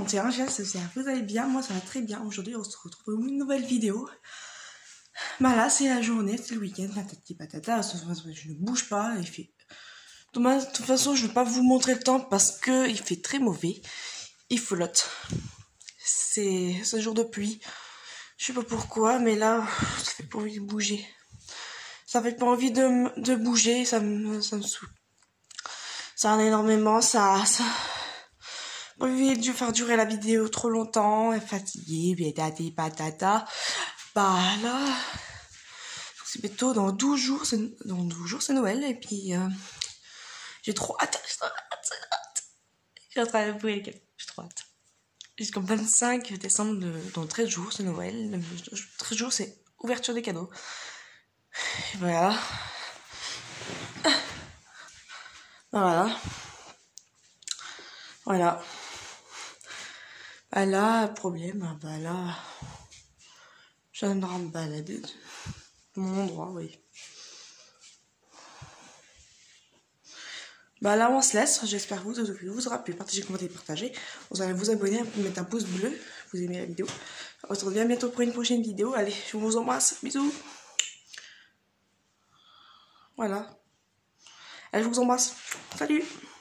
2021, j'espère que vous allez bien, moi ça va très bien. Aujourd'hui on se retrouve pour une nouvelle vidéo. Bah là c'est la journée, c'est le week-end, patati patata, je ne bouge pas, il fait... De toute façon je ne vais pas vous montrer le temps parce que il fait très mauvais, il flotte. C'est ce jour de pluie, je sais pas pourquoi, mais là ça fait pas envie de bouger. Ça fait pas envie de bouger, ça me saoule. Ça en a énormément, ça pas envie de faire durer la vidéo trop longtemps, est fatiguée, patati patata. Bah là, c'est bientôt dans 12 jours, c'est Noël, et puis j'ai trop hâte. J'ai en train de brûler les câbles, j'ai trop hâte. Jusqu'au 25 décembre, dans 13 jours, c'est Noël. 13 jours, c'est ouverture des cadeaux. Et voilà. Voilà. Voilà. Bah là, problème, bah là, je viens de me balader de mon endroit, oui. Bah là, on se laisse. J'espère que vous aura plu. Partagez, commentez, partagez. Vous allez vous abonner, mettre un pouce bleu. Vous aimez la vidéo. On se retrouve bientôt pour une prochaine vidéo. Allez, je vous embrasse. Bisous. Voilà. Allez, je vous embrasse. Salut.